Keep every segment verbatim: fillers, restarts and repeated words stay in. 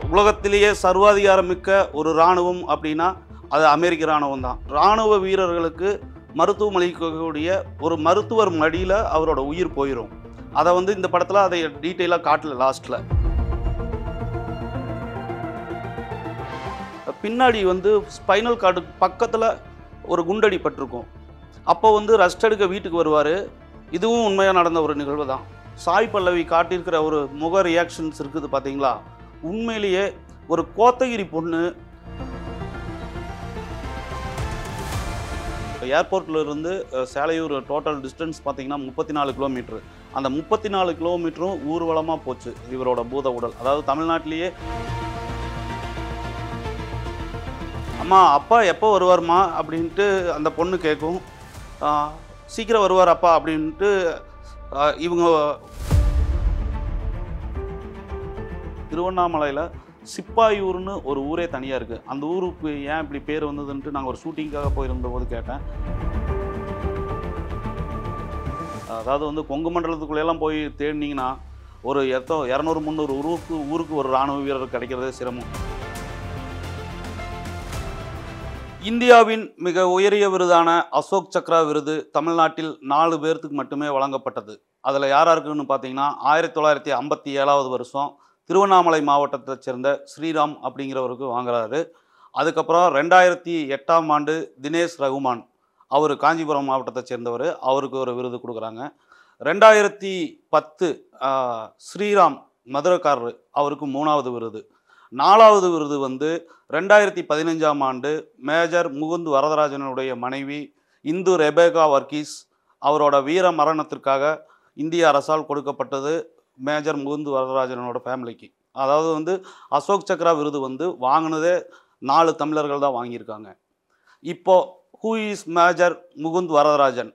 உலகத்திலேயே சர்வாதிகாரமிக்க ஒரு இராணுவம் அப்படின்னா அது அமெரிக்க இராணுவம் தான். இராணுவ வீரர்களுக்கு மருத்துவம் அளிக்கக்கூடிய ஒரு மருத்துவர் மடியில் அவரோட உயிர் போயிடும். அதை வந்து இந்த படத்தில் அதை டீட்டெயிலாக காட்டல. லாஸ்ட்டில் பின்னாடி வந்து ஸ்பைனல் கார்டு பக்கத்தில் ஒரு குண்டடி பட்டிருக்கும். அப்போ வந்து ரெஸ்ட் எடுக்க வீட்டுக்கு வருவார். இதுவும் உண்மையாக நடந்த ஒரு நிகழ்வு தான். சாய் பல்லவி காட்டியிருக்கிற ஒரு முக ரியாக்ஷன்ஸ் இருக்குது பார்த்தீங்களா? உண்மையிலேயே ஒரு கோத்தகிரி பொண்ணு ஏர்போர்ட்டில் இருந்து சேலையூர் டோட்டல் டிஸ்டன்ஸ் பார்த்தீங்கன்னா முப்பத்தி நாலு கிலோமீட்ரு. அந்த முப்பத்தி நாலு கிலோமீட்டரும் ஊர்வலமாக போச்சு இவரோட பூத உடல். அதாவது தமிழ்நாட்டிலேயே அம்மா அப்பா எப்போ வருவார்மா அப்படின்ட்டு அந்த பொண்ணு கேட்கும். சீக்கிரம் வருவார் அப்பா அப்படின்ட்டு இவங்க திருவண்ணாமலையில் சிப்பாயூர்னு ஒரு ஊரே தனியாக இருக்குது. அந்த ஊருக்கு ஏன் இப்படி பேர் வந்ததுன்ட்டு நாங்கள் ஒரு ஷூட்டிங்காக போயிருந்த போது கேட்டேன். அதாவது வந்து கொங்கு மண்டலத்துக்குள்ளெல்லாம் போய் தேடினீங்கன்னா ஒரு எத்தோ இரநூறு முந்நூறு ஊருக்கு ஊருக்கு ஒரு இராணுவ வீரர் கிடைக்கிறதே சிரமம். இந்தியாவின் மிக உயரிய விருதான அசோக் சக்ரா விருது தமிழ்நாட்டில் நாலு பேர்த்துக்கு மட்டுமே வழங்கப்பட்டது. அதில் யார் யாருக்குன்னு பார்த்தீங்கன்னா ஆயிரத்தி தொள்ளாயிரத்தி ஐம்பத்தி ஏழாவது வருஷம் திருவண்ணாமலை மாவட்டத்தை சேர்ந்த ஸ்ரீராம் அப்படிங்கிறவருக்கு வாங்குறாரு. அதுக்கப்புறம் ரெண்டாயிரத்தி எட்டாம் ஆண்டு தினேஷ் ரகுமான், அவர் காஞ்சிபுரம் மாவட்டத்தை சேர்ந்தவர், அவருக்கு ஒரு விருது கொடுக்குறாங்க. ரெண்டாயிரத்தி பத்து ஸ்ரீராம் மதுரைக்காரர், அவருக்கு மூணாவது விருது. நாலாவது விருது வந்து ரெண்டாயிரத்தி பதினஞ்சாம் ஆண்டு மேஜர் முகுந்த் வரதராஜனுடைய மனைவி இந்து ரெபேகா வர்கீஸ் அவரோட வீர மரணத்திற்காக இந்திய அரசால் கொடுக்கப்பட்டது மேஜர் முகுந்த் வரதராஜனோட ஃபேமிலிக்கு. அதாவது வந்து அசோக் சக்ரா விருது வந்து வாங்கினதே நாலு தமிழர்கள் தான் வாங்கியிருக்காங்க. இப்போது who is major Mukund Varadarajan?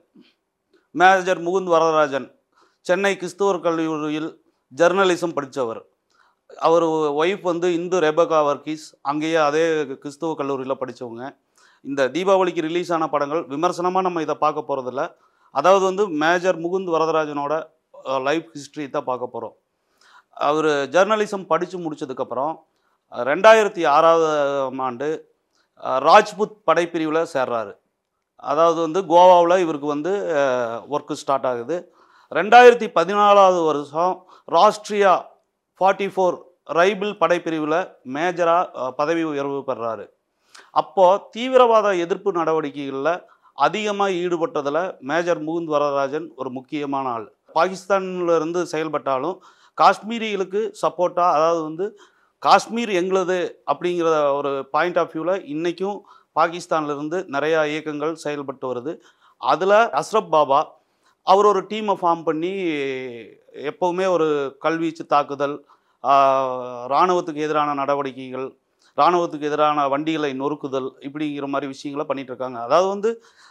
Major Mukund Varadarajan Chennai கிறிஸ்துவர் கல்லூரியில் ஜெர்னலிசம் படித்தவர். அவர் ஒய்ஃப் வந்து இந்து ரெபேகா வர்கீஸ், அங்கேயே அதே கிறிஸ்துவ கல்லூரியில் படித்தவங்க. இந்த தீபாவளிக்கு ரிலீஸ் ஆன படங்கள் விமர்சனமாக நம்ம இதை பார்க்க போகிறதில்ல. அதாவது வந்து மேஜர் முகுந்த் வரதராஜனோட லைஃப் ஹிஸ்ட்ரி தான் பார்க்க போகிறோம். அவர் ஜேர்னலிசம் படித்து முடித்ததுக்கப்புறம் ரெண்டாயிரத்தி ஆறாவது ஆண்டு ராஜ்புத் படைப்பிரிவில் சேர்றாரு. அதாவது வந்து கோவாவில் இவருக்கு வந்து ஒர்க்கு ஸ்டார்ட் ஆகுது. ரெண்டாயிரத்தி பதினாலாவது வருஷம் ராஷ்ட்ரியா ஃபார்ட்டி ஃபோர் ரைபிள் படைப்பிரிவில் மேஜராக பதவி உயர்வு பெறாரு. அப்போது தீவிரவாத எதிர்ப்பு நடவடிக்கைகளில் அதிகமாக ஈடுபட்டதில் மேஜர் முகுந்த் வரதராஜன் ஒரு முக்கியமான ஆள். பாகிஸ்தானிலிருந்து செயல்பட்டாலும் காஷ்மீரிகளுக்கு சப்போர்ட்டாக, அதாவது வந்து காஷ்மீர் எங்களது அப்படிங்கிற ஒரு பாயிண்ட் ஆஃப் வியூவில் இன்றைக்கும் பாகிஸ்தான்லேருந்து நிறையா இயக்கங்கள் செயல்பட்டு வருது. அதில் அஸ்ரப் பாபா அவர் ஒரு டீமை ஃபார்ம் பண்ணி எப்போவுமே ஒரு கல்வீச்சு தாக்குதல், இராணுவத்துக்கு எதிரான நடவடிக்கைகள், இராணுவத்துக்கு எதிரான வண்டிகளை நொறுக்குதல், இப்படிங்கிற மாதிரி விஷயங்களை பண்ணிகிட்ருக்காங்க. அதாவது வந்து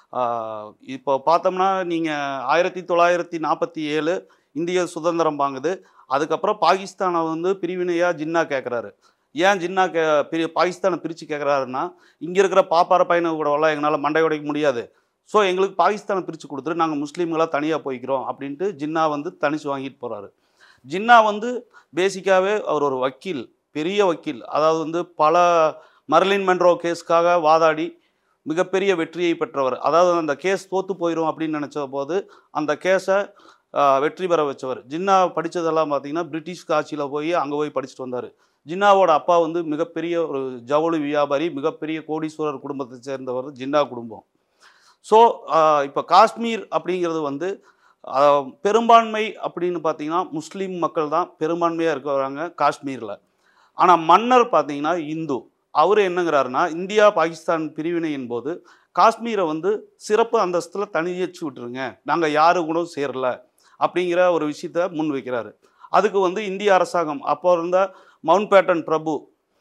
இப்போ பார்த்தோம்னா நீங்கள் ஆயிரத்தி தொள்ளாயிரத்தி நாற்பத்தி ஏழு இந்திய சுதந்திரம் வாங்குது. அதுக்கப்புறம் பாகிஸ்தானை வந்து பிரிவினையாக ஜின்னா கேட்குறாரு. ஏன் ஜின்னா கே பிரி பாகிஸ்தானை பிரித்து கேட்குறாருன்னா, இங்கே இருக்கிற பாப்பார பையனை கூடவெல்லாம் எங்களால் மண்டை உடைக்க முடியாது, ஸோ எங்களுக்கு பாகிஸ்தானை பிரித்து கொடுத்துட்டு நாங்கள் முஸ்லீம்களாக தனியாக போய்க்கிறோம் அப்படின்ட்டு ஜின்னா வந்து தனிச்சு வாங்கிட்டு போகிறாரு. ஜின்னா வந்து பேசிக்காகவே அவர் ஒரு வக்கீல், பெரிய வக்கீல். அதாவது வந்து பல மர்லின் மென்ரோ கேஸ்க்காக வாதாடி மிகப்பெரிய வெற்றியை பெற்றவர். அதாவது அந்த கேஸ் தோற்று போயிடும் அப்படின்னு நினச்ச போது அந்த கேஸை வெற்றி பெற வச்சவர். ஜின்னா படித்ததெல்லாம் பார்த்திங்கன்னா பிரிட்டிஷ் ஆட்சியில் போய் அங்கே போய் படிச்சுட்டு வந்தார். ஜின்னாவோட அப்பா வந்து மிகப்பெரிய ஒரு ஜவுளி வியாபாரி, மிகப்பெரிய கோடீஸ்வரர் குடும்பத்தை சேர்ந்தவர் ஜின்னா குடும்பம். ஸோ இப்போ காஷ்மீர் அப்படிங்கிறது வந்து பெரும்பான்மை அப்படின்னு பார்த்திங்கன்னா முஸ்லீம் மக்கள் தான் பெரும்பான்மையாக இருக்கிறாங்க காஷ்மீரில். ஆனால் மன்னர் பார்த்திங்கன்னா இந்து. அவர் என்னங்கிறாருன்னா, இந்தியா பாகிஸ்தான் பிரிவினையின் போது காஷ்மீரை வந்து சிறப்பு அந்தஸ்தில் தனியச்சு விட்டுருங்க, நாங்கள் யாரு கூட சேரல அப்படிங்கிற ஒரு விஷயத்தை முன் வைக்கிறாரு. அதுக்கு வந்து இந்திய அரசாங்கம் அப்போ இருந்த மவுண்ட் பேட்டன் பிரபு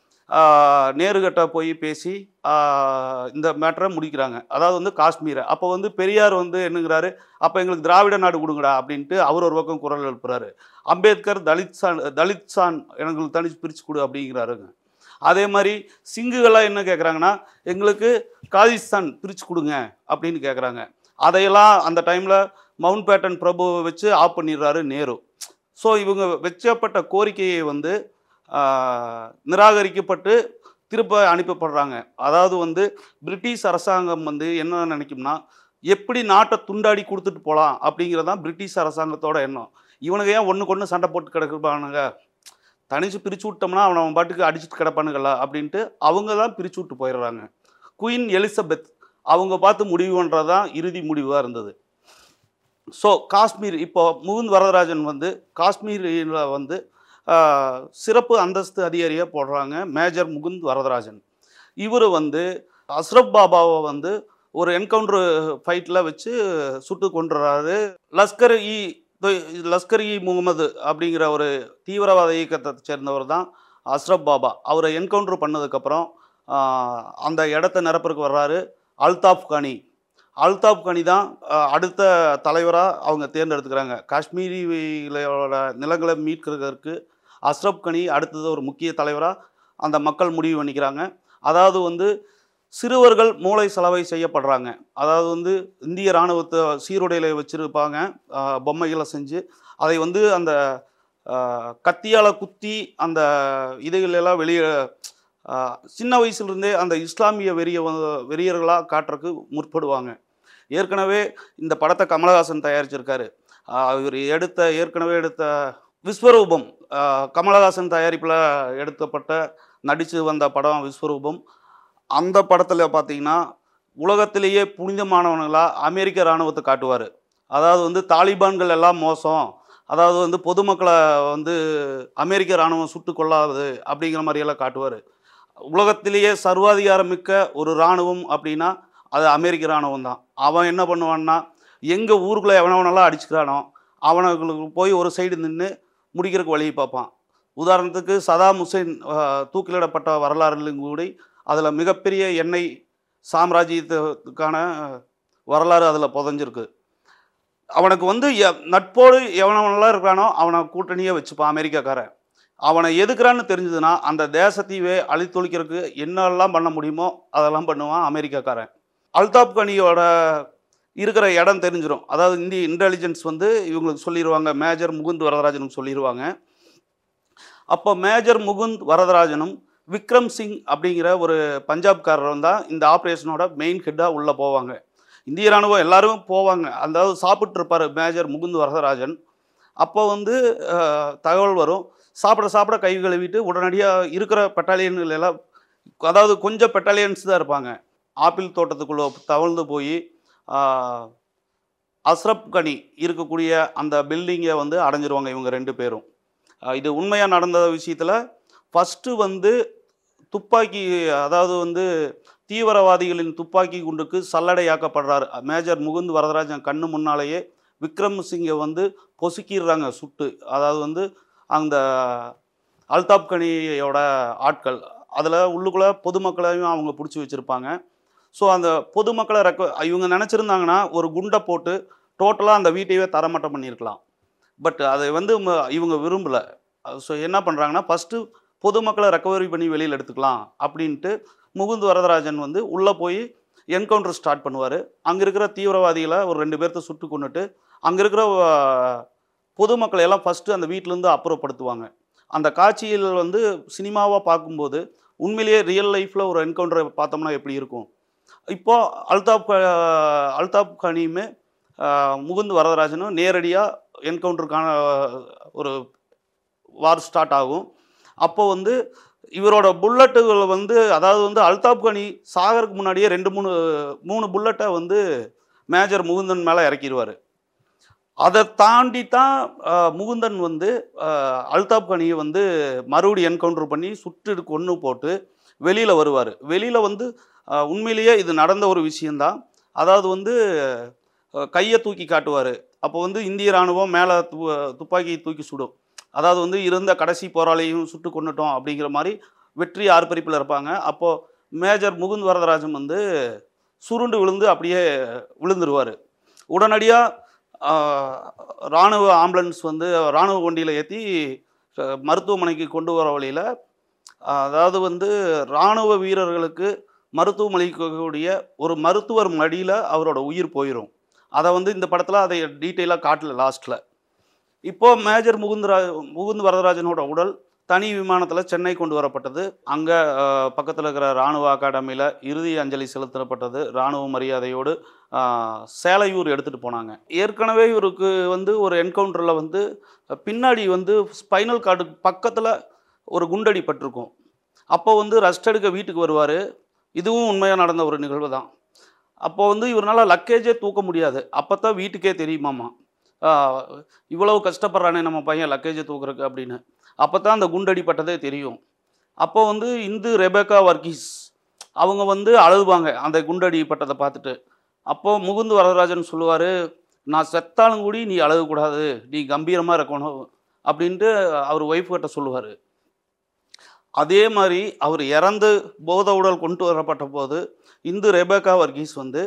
நேருகிட்ட போய் பேசி இந்த மேட்டரை முடிக்கிறாங்க. அதாவது வந்து காஷ்மீரை அப்போ வந்து பெரியார் வந்து என்னங்கிறாரு, அப்போ எங்களுக்கு திராவிட நாடு கொடுங்கடா அப்படின்ட்டு அவர் ஒரு பக்கம் குரல் எழுப்புறாரு. அம்பேத்கர் தலித் சான் தலித் சான் எங்களுக்கு தனிச்சு பிரித்து கொடு அப்படிங்கிறாருங்க. அதே மாதிரி சிங்குகள்லாம் என்ன கேட்குறாங்கன்னா, எங்களுக்கு காலிஸ்தான் பிரித்து கொடுங்க அப்படின்னு கேட்குறாங்க. அதையெல்லாம் அந்த டைமில் மவுண்ட் பேட்டன் பிரபுவை வச்சு ஆஃப் பண்ணிடுறாரு நேரு. ஸோ இவங்க வச்சப்பட்ட கோரிக்கையை வந்து நிராகரிக்கப்பட்டு திருப்ப அனுப்பப்படுறாங்க. அதாவது வந்து பிரிட்டிஷ் அரசாங்கம் வந்து என்ன நினைக்கும்னா, எப்படி நாட்டை துண்டாடி கொடுத்துட்டு போகலாம் அப்படிங்கிறது தான் பிரிட்டிஷ் அரசாங்கத்தோட எண்ணம். இவனுங்க ஏன் ஒன்றுக்கு ஒன்று சண்டை போட்டு கிடக்குறானுங்க, தனிச்சு பிரித்து விட்டோம்னா அவனை அவன் பாட்டுக்கு அடிச்சுட்டு கிடப்பானுங்களா அப்படின்ட்டு அவங்க தான் பிரித்து விட்டு போயிடுறாங்க. குயின் எலிசபெத் அவங்க பார்த்து முடிவு பண்ணுறது தான் இறுதி முடிவாக இருந்தது. ஸோ காஷ்மீர் இப்போ முகுந்த் வரதராஜன் வந்து காஷ்மீரில் வந்து சிறப்பு அந்தஸ்து அதிகாரியாக போடுறாங்க மேஜர் முகுந்த் வரதராஜன். இவர் வந்து அஸ்ரப் பாபாவை வந்து ஒரு என்கவுண்டர் ஃபைட்டில் வச்சு சுட்டு கொண்டுறாரு. லஷ்கர் இ லஷ்கர் இ முகமது அப்படிங்கிற ஒரு தீவிரவாத இயக்கத்தை சேர்ந்தவர் தான் அஸ்ரப் பாபா. அவரை என்கவுண்டர் பண்ணதுக்கப்புறம் அந்த இடத்த நிரப்புறதுக்கு வர்றாரு அல்தாப் கானி. அல்தாப் கானி தான் அடுத்த தலைவராக அவங்க தேர்ந்தெடுத்துக்கிறாங்க. காஷ்மீரிகளோட நிலங்களை மீட்கிறதுக்கு அஸ்ரப் கானி அடுத்தது ஒரு முக்கிய தலைவராக அந்த மக்கள் முடிவு பண்ணிக்கிறாங்க. அதாவது வந்து சிறுவர்கள் மூளை சலவை செய்யப்படுறாங்க. அதாவது வந்து இந்திய இராணுவத்தை சீருடையில் வச்சுருப்பாங்க, பொம்மைகளை செஞ்சு அதை வந்து அந்த கத்தியால் குத்தி அந்த இதுகளெல்லாம் வெளியே சின்ன வயசுலேருந்தே அந்த இஸ்லாமிய வெறிய வெறியர்களாக காட்டுறதுக்கு முற்படுவாங்க. ஏற்கனவே இந்த படத்தை கமலஹாசன் தயாரிச்சிருக்காரு. இவர் எடுத்த ஏற்கனவே எடுத்த விஸ்வரூபம் கமலஹாசன் தயாரிப்பில் எடுக்கப்பட்ட நடித்து வந்த படம் விஸ்வரூபம். அந்த படத்தில் பார்த்தீங்கன்னா உலகத்திலேயே புனிதமானவர்களாக அமெரிக்க இராணுவத்தை காட்டுவார். அதாவது வந்து தாலிபான்கள் எல்லாம் மோசம், அதாவது வந்து பொதுமக்களை வந்து அமெரிக்க இராணுவம் சுட்டு கொள்ளாது அப்படிங்கிற மாதிரியெல்லாம் காட்டுவார். உலகத்திலேயே சர்வாதிகாரம் மிக்க ஒரு இராணுவம் அப்படின்னா அது அமெரிக்க இராணுவம் தான். அவன் என்ன பண்ணுவான்னா, எங்கள் ஊருக்குள்ளே எவனவனெல்லாம் அடிச்சுக்கிறானோ அவனுங்களுக்கு போய் ஒரு சைடு நின்று முடிக்கிறதுக்கு வழியை பார்ப்பான். உதாரணத்துக்கு சதாம் ஹுசைன் தூக்கிலிடப்பட்ட வரலாறுலையும் கூட அதில் மிகப்பெரிய எண்ணெய் சாம்ராஜ்யத்துக்கான வரலாறு அதில் புதஞ்சிருக்கு. அவனுக்கு வந்து நட்போடு எவனவனெல்லாம் இருக்கிறானோ அவனை கூட்டணியே வச்சுப்பான் அமெரிக்காக்காரன். அவனை எதுக்குறான்னு தெரிஞ்சதுன்னா அந்த தேசத்தையே அழித்தொழிக்கிறதுக்கு என்னெல்லாம் பண்ண முடியுமோ அதெல்லாம் பண்ணுவான் அமெரிக்காக்காரன். அல்தாப் கானியோட இருக்கிற இடம் தெரிஞ்சிடும். அதாவது இந்திய இன்டெலிஜென்ஸ் வந்து இவங்களுக்கு சொல்லிடுவாங்க, மேஜர் முகுந்த் வரதராஜனுக்கு சொல்லிடுவாங்க. அப்போ மேஜர் முகுந்த் வரதராஜனும் விக்ரம் சிங் அப்படிங்கிற ஒரு பஞ்சாப்காரரும் தான் இந்த ஆப்ரேஷனோட மெயின் ஹெட்டாக உள்ளே போவாங்க. இந்திய இராணுவம் எல்லாரும் போவாங்க. அதாவது சாப்பிட்ருப்பார் மேஜர் முகுந்த் வரதராஜன். அப்போ வந்து தகவல் வரும், சாப்பிட சாப்பிட கை கழுவிட்டு உடனடியாக இருக்கிற பெட்டாலியன்கள் எல்லாம், அதாவது கொஞ்சம் பெட்டாலியன்ஸ் தான் இருப்பாங்க, ஆப்பிள் தோட்டத்துக்குள்ளே தவழ்ந்து போய் அஸ்ரப் கனி இருக்கக்கூடிய அந்த பில்டிங்கை வந்து அடைஞ்சிருவாங்க இவங்க ரெண்டு பேரும். இது உண்மையாக நடந்த விஷயத்தில் ஃபஸ்ட்டு வந்து துப்பாக்கி, அதாவது வந்து தீவிரவாதிகளின் துப்பாக்கி குண்டுக்கு சல்லடையாக்கப்படுறாரு மேஜர் முகுந்த் வரதராஜன் கண்ணு முன்னாலேயே. விக்ரம் சிங்கை வந்து பொசுக்கிடுறாங்க சுட்டு. அதாவது வந்து அந்த அல்தாப் கனியோட ஆட்கள் அதில் உள்ளுக்குள்ளே பொதுமக்களையும் அவங்க பிடிச்சி வச்சுருப்பாங்க. ஸோ அந்த பொதுமக்களை ரெக்க இவங்க நினச்சிருந்தாங்கன்னா ஒரு குண்டை போட்டு டோட்டலாக அந்த வீட்டையே தரமட்டம் பண்ணியிருக்கலாம். பட் அதை வந்து இவங்க விரும்பலை. ஸோ என்ன பண்ணுறாங்கன்னா, ஃபஸ்ட்டு பொதுமக்களை ரெக்கவரி பண்ணி வெளியில் எடுத்துக்கலாம் அப்படின்ட்டு முகுந்த் வரதராஜன் வந்து உள்ளே போய் என்கவுண்டர் ஸ்டார்ட் பண்ணுவார். அங்கே இருக்கிற தீவிரவாதிகளை ஒரு ரெண்டு பேர்த்த சுட்டு கொண்டுட்டு அங்கே இருக்கிற பொதுமக்களை எல்லாம் ஃபஸ்ட்டு அந்த வீட்டிலேருந்து அப்புறப்படுத்துவாங்க. அந்த காட்சியில் வந்து சினிமாவாக பார்க்கும்போது உண்மையிலேயே ரியல் லைஃப்பில் ஒரு என்கவுண்டரை பார்த்தோம்னா எப்படி இருக்கும். இப்போது அல்தாப் அல்தாப் கானியுமே முகுந்த் வரதராஜனும் நேரடியாக என்கவுண்டருக்கான ஒரு வார் ஸ்டார்ட் ஆகும். அப்போ வந்து இவரோட புல்லட்டுகள் வந்து, அதாவது வந்து அல்தாப் கானி சாகருக்கு முன்னாடியே ரெண்டு மூணு மூணு புல்லட்டை வந்து மேஜர் முகுந்தன் மேலே இறக்கிடுவார். அதை தாண்டி தான் முகுந்தன் வந்து அல்தாப் கானியை வந்து மறுபடியும் என்கவுண்டர் பண்ணி சுட்டு கொன்று போட்டு வெளியில் வருவார். வெளியில் வந்து உண்மையிலேயே இது நடந்த ஒரு விஷயந்தான். அதாவது வந்து கையை தூக்கி காட்டுவார். அப்போ வந்து இந்திய இராணுவம் மேலே து துப்பாக்கியை தூக்கி சுடும். அதாவது வந்து இருந்த கடைசி போராளியும் சுட்டு கொண்டுட்டோம் அப்படிங்கிற மாதிரி வெற்றி ஆர்ப்பரிப்பில் இருப்பாங்க. அப்போது மேஜர் முகுந்த் வரதராஜன் வந்து சுருண்டு விழுந்து அப்படியே விழுந்துருவார். உடனடியாக இராணுவ ஆம்புலன்ஸ் வந்து இராணுவ வண்டியில் ஏற்றி மருத்துவமனைக்கு கொண்டு வர வழியில், அதாவது வந்து இராணுவ வீரர்களுக்கு மருத்துவம் அளிக்கக்கூடிய ஒரு மருத்துவர் மடியில் அவரோட உயிர் போயிடும். அதை வந்து இந்த படத்தில் அதை டீட்டெயிலாக காட்டல லாஸ்ட்டில். இப்போது மேஜர் முகுந்த் முகுந்த் வரதராஜனோட உடல் தனி விமானத்தில் சென்னை கொண்டு வரப்பட்டது. அங்கே பக்கத்தில் இருக்கிற இராணுவ அகாடமியில் இறுதி அஞ்சலி செலுத்தப்பட்டது. இராணுவ மரியாதையோடு சேலையூர் எடுத்துகிட்டு போனாங்க. ஏற்கனவே இவருக்கு வந்து ஒரு என்கவுண்டரில் வந்து பின்னாடி வந்து ஸ்பைனல் கார்டுக்கு பக்கத்தில் ஒரு குண்டடி பட்டிருக்கும். அப்போ வந்து ரெஸ்ட் எடுக்க வீட்டுக்கு வருவார். இதுவும் உண்மையாக நடந்த ஒரு நிகழ்வு தான். அப்போ வந்து இவரால் லக்கேஜே தூக்க முடியாது. அப்போ தான் வீட்டுக்கே தெரியுமாம்மா, இவ்வளவு கஷ்டப்படுறானே நம்ம பையன் லக்கேஜை தூக்குறக்கு அப்படின்னு. அப்போ தான் அந்த குண்டடிப்பட்டதே தெரியும். அப்போ வந்து இந்து ரெபேக்கா வர்கீஸ் அவங்க வந்து அழுதுவாங்க அந்த குண்டடிப்பட்டதை பார்த்துட்டு. அப்போது முகுந்த் வரதராஜன் சொல்லுவார், நான் செத்தாலும் கூடி நீ அழுகக்கூடாது, நீ கம்பீரமாக இருக்கணும் அப்படின்ட்டு அவர் ஒய்ஃப் கிட்ட சொல்லுவார். அதே மாதிரி அவர் இறந்து போத உடல் கொண்டு வரப்பட்ட போது இந்து ரெபேக்கா வர்கீஸ் வந்து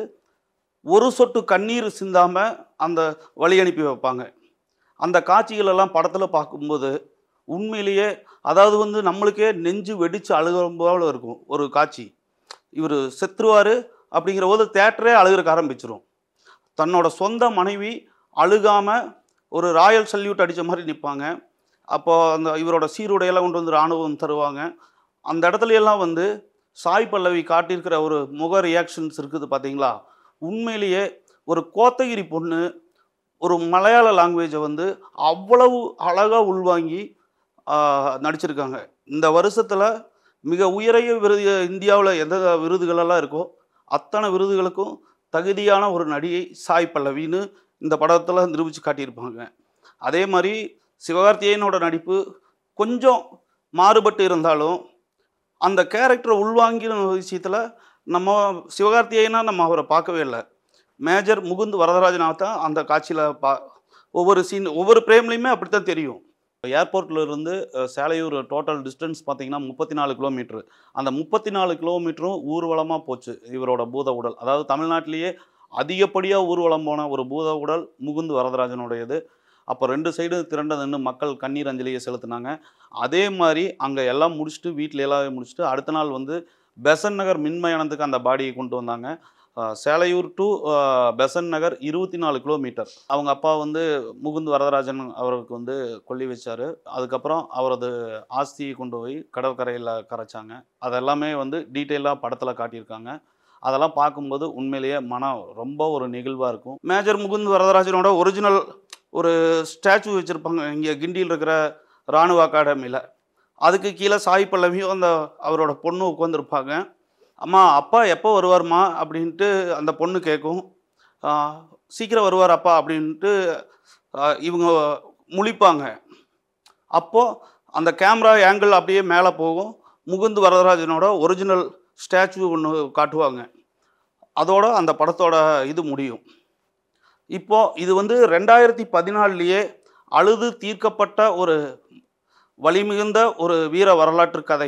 ஒரு சொட்டு கண்ணீர் சிந்தாமல் அந்த வழி அனுப்பி வைப்பாங்க. அந்த காட்சிகளெல்லாம் படத்தில் பார்க்கும்போது உண்மையிலேயே அதாவது வந்து நம்மளுக்கே நெஞ்சு வெடித்து அழுகிற போல இருக்கும் ஒரு காட்சி. இவர் செத்துருவார் அப்படிங்கிற போது தேட்டரே அழுகிறக்க ஆரம்பிச்சிடும். தன்னோட சொந்த மனைவி அழுகாமல் ஒரு ராயல் சல்யூட் அடித்த மாதிரி நிற்பாங்க. அப்போது அந்த இவரோட சீருடையெல்லாம் கொண்டு வந்து இராணுவம் தருவாங்க. அந்த இடத்துல எல்லாம் வந்து சாய் பல்லவி காட்டியிருக்கிற ஒரு முக ரியாக்ஷன்ஸ் இருக்குது பார்த்தீங்களா. உண்மையிலேயே ஒரு கோத்தகிரி பொண்ணு ஒரு மலையாள லாங்குவேஜை வந்து அவ்வளவு அழகாக உள்வாங்கி நடிச்சிருக்காங்க. இந்த வருஷத்தில் மிக உயரிய விருது இந்தியாவில் எந்த விருதுகளெல்லாம் இருக்கோ அத்தனை விருதுகளுக்கும் தகுதியான ஒரு நடிகை சாய் பல்லவின்னு இந்த படத்தில் நிரூபித்து காட்டியிருப்பாங்க. அதே மாதிரி சிவகார்த்திகேயனோட நடிப்பு கொஞ்சம் மாறுபட்டு இருந்தாலும் அந்த கேரக்டரை உள்வாங்கின விஷயத்தில் நம்ம சிவகார்த்திகேயனாக நம்ம அவரை பார்க்கவே இல்லை. மேஜர் முகுந்த் வரதராஜனாக தான் அந்த காட்சியில் பா ஒவ்வொரு சீன் ஒவ்வொரு பிரேம்லையுமே அப்படித்தான் தெரியும். ஏர்போர்ட்டில் இருந்து சேலையூர் டோட்டல் டிஸ்டன்ஸ் பார்த்திங்கன்னா முப்பத்தி நாலு கிலோமீட்ரு. அந்த முப்பத்தி நாலு கிலோமீட்டரும் ஊர்வலமாக போச்சு இவரோட பூத உடல். அதாவது தமிழ்நாட்டிலேயே அதிகப்படியாக ஊர்வலம் போன ஒரு பூத உடல் முகுந்த் வரதராஜனுடையது. அப்போ ரெண்டு சைடு திரண்ட நின்று மக்கள் கண்ணீர் அஞ்சலியை செலுத்தினாங்க. அதே மாதிரி அங்கே எல்லாம் முடிச்சுட்டு வீட்டில் எல்லாம் முடிச்சுட்டு அடுத்த நாள் வந்து பெசன் நகர் மின்மயானத்துக்கு அந்த பாடியை கொண்டு வந்தாங்க. சேலையூர் டு பெசன் நகர் இருபத்தி நாலு கிலோமீட்டர். அவங்க அப்பா வந்து முகுந்த் வரதராஜன் அவருக்கு வந்து கொல்லி வச்சார். அதுக்கப்புறம் அவரது ஆஸ்தியை கொண்டு போய் கடற்கரையில் கரைச்சாங்க. அதெல்லாமே வந்து டீட்டெயிலாக படத்தில் காட்டியிருக்காங்க. அதெல்லாம் பார்க்கும்போது உண்மையிலேயே மனம் ரொம்ப ஒரு நெகிழ்வாக இருக்கும். மேஜர் முகுந்த் வரதராஜனோட ஒரிஜினல் ஒரு ஸ்டாச்சு வச்சுருப்பாங்க இங்கே கிண்டியில் இருக்கிற இராணுவ அகாடமியில். அதுக்கு கீழே சாய் பல்லவியும் அந்த அவரோட பொண்ணு உட்காந்துருப்பாங்க. அம்மா அப்பா எப்போ வருவார்மா அப்படின்ட்டு அந்த பொண்ணு கேட்கும். சீக்கிரம் வருவார் அப்பா அப்படின்ட்டு இவங்க முழிப்பாங்க. அப்போது அந்த கேமரா ஆங்கிள் அப்படியே மேலே போகும். முகுந்த் வரதராஜனோட ஒரிஜினல் ஸ்டாச்சு ஒன்று காட்டுவாங்க. அதோட அந்த படத்தோட இது முடியும். இப்போது இது வந்து ரெண்டாயிரத்தி பதினாலுலேயே அழுது தீர்க்கப்பட்ட ஒரு வலிமிகுந்த ஒரு வீர வரலாற்று கதை.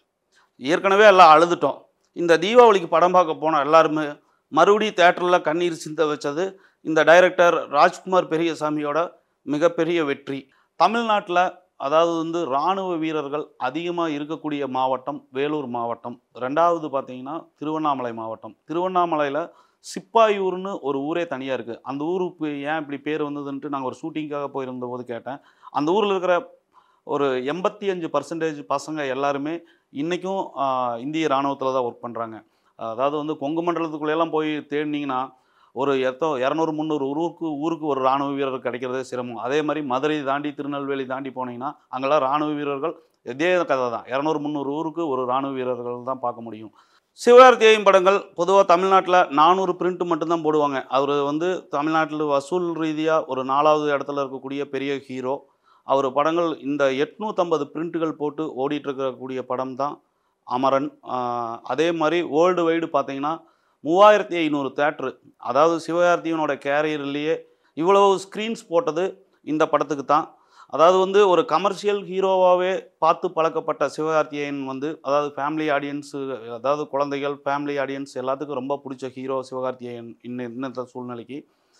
ஏற்கனவே எல்லாம் அழுதுட்டோம். இந்த தீபாவளிக்கு படம் பார்க்க போனால் எல்லாருமே மறுபடியும் தேட்டரில் கண்ணீர் சிந்த வச்சது இந்த டைரக்டர் ராஜ்குமார் பெரியசாமியோட மிகப்பெரிய வெற்றி. தமிழ்நாட்டில் அதாவது வந்து இராணுவ வீரர்கள் அதிகமாக இருக்கக்கூடிய மாவட்டம் வேலூர் மாவட்டம். ரெண்டாவது பார்த்திங்கன்னா திருவண்ணாமலை மாவட்டம். திருவண்ணாமலையில் சிப்பாயூர்னு ஒரு ஊரே தனியாக இருக்குது. அந்த ஊருக்கு ஏன் இப்படி பேர் வந்ததுன்ட்டு நாங்கள் ஒரு ஷூட்டிங்காக போயிருந்த போது கேட்டேன். அந்த ஊரில் இருக்கிற ஒரு எண்பத்தி அஞ்சு பர்சன்டேஜ் பசங்க எல்லாருமே இன்றைக்கும் இந்திய இராணுவத்தில் தான் ஒர்க் பண்ணுறாங்க. அதாவது வந்து கொங்கு மண்டலத்துக்குள்ளெல்லாம் போய் தேடினீங்கன்னா ஒரு எத்தோ இரநூறு முந்நூறு ஊருக்கு ஊருக்கு ஒரு இராணுவ வீரர் கிடைக்கிறதே சிரமம். அதே மாதிரி மதுரை தாண்டி திருநெல்வேலி தாண்டி போனீங்கன்னா அங்கெல்லாம் இராணுவ வீரர்கள் இதே கதை தான். இரநூறு முந்நூறு ஊருக்கு ஒரு இராணுவ வீரர்கள் தான் பார்க்க முடியும். சிவகார்த்திகேயன் படங்கள் பொதுவாக தமிழ்நாட்டில் நானூறு பிரிண்ட் மட்டும்தான் போடுவாங்க. அவர் வந்து தமிழ்நாட்டில் வசூல் ரீதியாக ஒரு நாலாவது இடத்துல இருக்கக்கூடிய பெரிய ஹீரோ. அவர் படங்கள் இந்த எட்நூற்றம்பது பிரிண்ட்டுகள் போட்டு ஓடிட்டுருக்கக்கூடிய படம் தான் அமரன். அதே மாதிரி வேர்ல்டு வைடு பார்த்திங்கன்னா மூவாயிரத்தி ஐநூறு தேட்ரு. அதாவது சிவகார்த்திகேயனோட கேரியர்லேயே இவ்வளவு ஸ்க்ரீன்ஸ் போட்டது இந்த படத்துக்கு தான். அதாவது வந்து ஒரு கமர்ஷியல் ஹீரோவாகவே பார்த்து பழக்கப்பட்ட சிவகார்த்திகேயன் வந்து அதாவது ஃபேமிலி ஆடியன்ஸு அதாவது குழந்தைகள் ஃபேமிலி ஆடியன்ஸ் எல்லாத்துக்கும் ரொம்ப பிடிச்ச ஹீரோ சிவகார்த்திகேயன் இன்ன இன்னத்த சூழ்நிலைக்கு.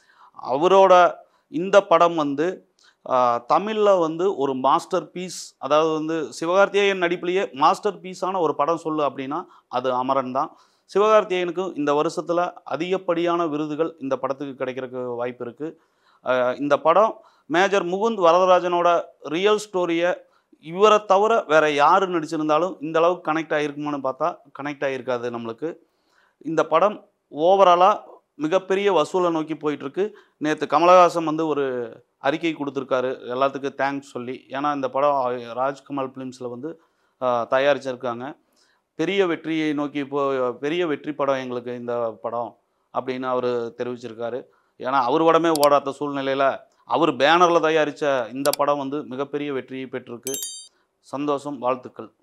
அவரோட இந்த படம் வந்து தமிழில் வந்து ஒரு மாஸ்டர் பீஸ். அதாவது வந்து சிவகார்த்திகேயன் நடிப்புலேயே மாஸ்டர் பீஸான ஒரு படம் சொல்லு அப்படின்னா அது அமரன் தான். சிவகார்த்திகேயனுக்கு இந்த வருஷத்தில் அதிகப்படியான விருதுகள் இந்த படத்துக்கு கிடைக்கிறதுக்கு வாய்ப்பு இருக்குது. இந்த படம் மேஜர் முகுந்த் வரதராஜனோட ரியல் ஸ்டோரியை இவரை தவிர வேற யார் நடிச்சிருந்தாலும் இந்த அளவுக்கு கனெக்ட் ஆகிருக்குமான்னு பார்த்தா கனெக்ட் ஆகிருக்காது நம்மளுக்கு. இந்த படம் ஓவராலாக மிகப்பெரிய வசூலை நோக்கி போயிட்டுருக்கு. நேற்று கமலஹாசன் வந்து ஒரு அறிக்கை கொடுத்துருக்காரு எல்லாத்துக்கும் தேங்க்ஸ் சொல்லி. ஏன்னா இந்த படம் ராஜ்குமார் ஃபிலிம்ஸில் வந்து தயாரிச்சிருக்காங்க. பெரிய வெற்றியை நோக்கி இப்போ பெரிய வெற்றி படம் எங்களுக்கு இந்த படம் அப்படின்னு அவர் தெரிவிச்சிருக்காரு. ஏன்னா அவர் படமே ஓடாத சூழ்நிலையில் அவர் பேனரில் தயாரித்த இந்த படம் வந்து மிகப்பெரிய வெற்றியை பெற்றிருக்கு. சந்தோஷம், வாழ்த்துக்கள்.